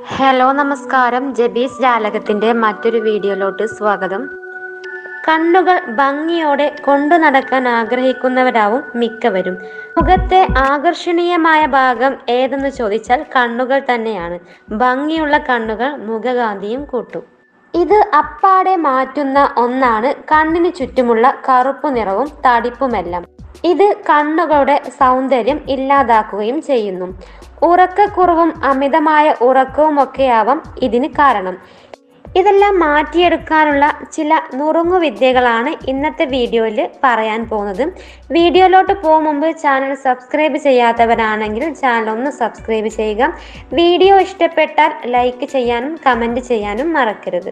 Hello നമസ്കാരം. ജബീസ് ജാലകത്തിന്റെ മറ്റൊരു വീഡിയോയിലോട്ട് സ്വാഗതം. കണ്ണുകൾ ഭംഗിയോടെ കൊണ്ടു നടക്കാൻ ആഗ്രഹിക്കുന്നവരാവും മിക്കവരും. മുഖത്തെ ആകർഷണീയമായ ഭാഗം ഏതെന്ന് ചോദിച്ചാൽ കണ്ണുകൾ തന്നെയാണ്. ഭംഗിയുള്ള കണ്ണുകൾ മുഖകാന്തിയും കൂട്ടും. ഇത് അപ്പാടെ മാറ്റുന്ന ഒന്നാണ് കണ്ണിന് ചുറ്റുമുള്ള കറുപ്പു നിറവും തടിപ്പുമെല്ലാം. ഇത് കണ്ണുകളുടെ സൗന്ദര്യം ഇല്ലാതാക്കുകയും ചെയ്യുന്നു. ഉറക്കക്കുറവും അമിതമായ ഉറക്കവുമൊക്കെയാവാം ഇതിന് കാരണം. ഇതെല്ലാം മാറ്റിയെടുക്കാനുള്ള ചില നുറുങ്ങുവിദ്യകളാണ് ഇന്നത്തെ വീഡിയോയിൽ പറയാൻ പോകുന്നത്. വീഡിയോയിലോട്ട് പോകും മുമ്പ് ചാനൽ സബ്സ്ക്രൈബ് ചെയ്യാത്തവരാണെങ്കിൽ ചാനൽ ഒന്ന് സബ്സ്ക്രൈബ് ചെയ്യുക. വീഡിയോ ഇഷ്ടപ്പെട്ടാൽ ലൈക്ക് ചെയ്യാനും കമൻറ്റ് ചെയ്യാനും മറക്കരുത്.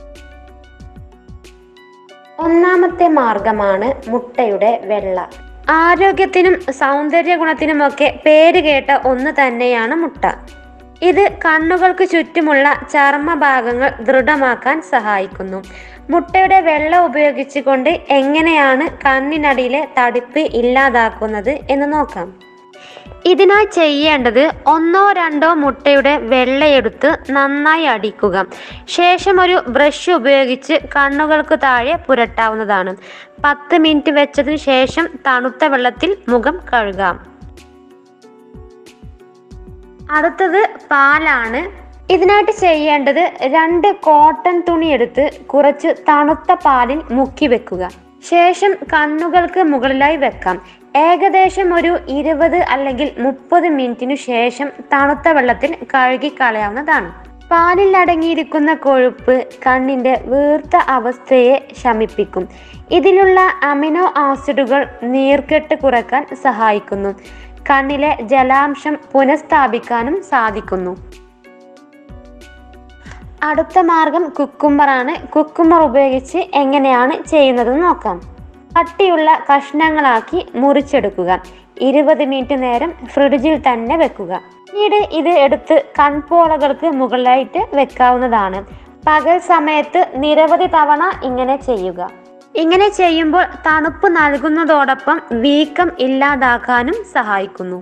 ഒന്നാമത്തെ മാർഗമാണ് മുട്ടയുടെ വെള്ള. ആരോഗ്യത്തിനും സൗന്ദര്യ ഗുണത്തിനുമൊക്കെ പേര് കേട്ട ഒന്ന് തന്നെയാണ് മുട്ട. ഇത് കണ്ണുകൾക്ക് ചുറ്റുമുള്ള ചർമ്മഭാഗങ്ങൾ ദൃഢമാക്കാൻ സഹായിക്കുന്നു. മുട്ടയുടെ വെള്ള ഉപയോഗിച്ചുകൊണ്ട് എങ്ങനെയാണ് കണ്ണിനടിയിലെ തടിപ്പ് ഇല്ലാതാക്കുന്നത് എന്ന് നോക്കാം. ഇതിനായി ചെയ്യേണ്ടത് 1-2 മുട്ടയുടെ വെള്ളയെടുത്ത് നന്നായി അടിക്കുക. ശേഷം ഒരു ബ്രഷ് ഉപയോഗിച്ച് കണ്ണുകൾക്ക് താഴെ പുരട്ടാവുന്നതാണ്. 10 മിനിറ്റ് വെച്ചതിന് ശേഷം തണുത്ത വെള്ളത്തിൽ മുഖം കഴുകാം. അടുത്തത് പാലാണ്. ഇതിനായിട്ട് ചെയ്യേണ്ടത് 2 കോട്ടൺ തുണി എടുത്ത് കുറച്ച് തണുത്ത പാലിൽ മുക്കി വെക്കുക. ശേഷം കണ്ണുകൾക്ക് മുകളിലായി വെക്കാം. ഏകദേശം ഒരു 20 അല്ലെങ്കിൽ 30 മിനിറ്റിനു ശേഷം തണുത്ത വെള്ളത്തിൽ കഴുകി കളയാവുന്നതാണ്. പാലിൽ അടങ്ങിയിരിക്കുന്ന കൊഴുപ്പ് കണ്ണിന്റെ വീർത്ത അവസ്ഥയെ ശമിപ്പിക്കും. ഇതിലുള്ള അമിനോ ആസിഡുകൾ നീർക്കെട്ട് കുറയ്ക്കാൻ സഹായിക്കുന്നു. കണ്ണിലെ ജലാംശം പുനഃസ്ഥാപിക്കാനും സാധിക്കുന്നു. അടുത്ത മാർഗം കുക്കുംബറാണ്. കുക്കുംബർ ഉപയോഗിച്ച് എങ്ങനെയാണ് ചെയ്യുന്നതെന്ന് നോക്കാം. കട്ടിയുള്ള കഷ്ണങ്ങളാക്കി മുറിച്ചെടുക്കുക. 20 മിനിറ്റ് നേരം ഫ്രിഡ്ജിൽ തന്നെ വെക്കുക. പിന്നീട് ഇത് എടുത്ത് കൺപോളകൾക്ക് മുകളിലായിട്ട് വെക്കാവുന്നതാണ്. പകൽ സമയത്ത് നിരവധി തവണ ഇങ്ങനെ ചെയ്യുക. ഇങ്ങനെ ചെയ്യുമ്പോൾ തണുപ്പ് നൽകുന്നതോടൊപ്പം വീക്കം ഇല്ലാതാക്കാനും സഹായിക്കുന്നു.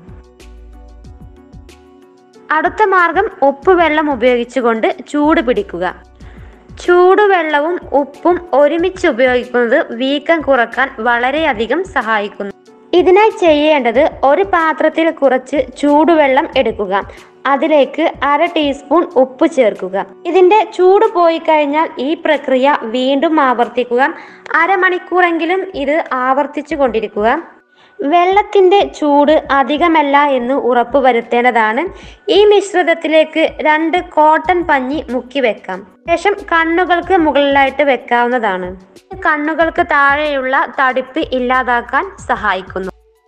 അടുത്ത മാർഗം ഉപ്പുവെള്ളം ഉപയോഗിച്ചുകൊണ്ട് ചൂട് പിടിക്കുക. ചൂടുവെള്ളവും ഉപ്പും ഒരുമിച്ച് ഉപയോഗിക്കുന്നത് വീക്കം കുറക്കാൻ വളരെയധികം സഹായിക്കുന്നു. ഇതിനായി ചെയ്യേണ്ടത് ഒരു പാത്രത്തിൽ കുറച്ച് ചൂടുവെള്ളം എടുക്കുക. അതിലേക്ക് 1/2 ടീസ്പൂൺ ഉപ്പ് ചേർക്കുക. ഇതിന്റെ ചൂട് പോയി കഴിഞ്ഞാൽ ഈ പ്രക്രിയ വീണ്ടും ആവർത്തിക്കുക. അരമണിക്കൂറെങ്കിലും ഇത് ആവർത്തിച്ചു കൊണ്ടിരിക്കുക. വെള്ളത്തിന്റെ ചൂട് അധികമല്ല എന്ന് ഉറപ്പുവരുത്തേണ്ടതാണ്. ഈ മിശ്രിതത്തിലേക്ക് 2 കോട്ടൺ പഞ്ഞി മുക്കി വെക്കാം. ശേഷം കണ്ണുകൾക്ക് മുകളിലായിട്ട് വെക്കാവുന്നതാണ്. കണ്ണുകൾക്ക് താഴെയുള്ള തടിപ്പ് ഇല്ലാതാക്കാൻ സഹായിക്കുന്നു.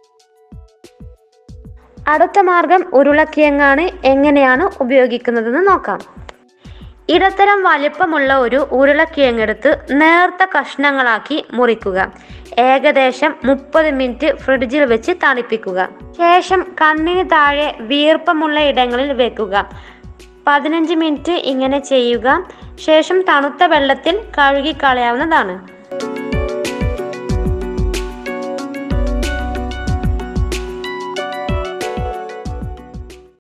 അടുത്ത മാർഗം ഉരുളക്കിഴങ്ങാണ്. എങ്ങനെയാണ് ഉപയോഗിക്കുന്നതെന്ന് നോക്കാം. ഇടത്തരം വലിപ്പമുള്ള ഒരു ഉരുളക്കിഴങ്ങെടുത്ത് നേർത്ത കഷ്ണങ്ങളാക്കി മുറിക്കുക. ഏകദേശം 30 മിനിറ്റ് ഫ്രിഡ്ജിൽ വെച്ച് തണുപ്പിക്കുക. ശേഷം കണ്ണിന് താഴെ വീർപ്പമുള്ള ഇടങ്ങളിൽ വെക്കുക. 15 മിനിറ്റ് ഇങ്ങനെ ചെയ്യുക. ശേഷം തണുത്ത വെള്ളത്തിൽ കഴുകി കളയാവുന്നതാണ്.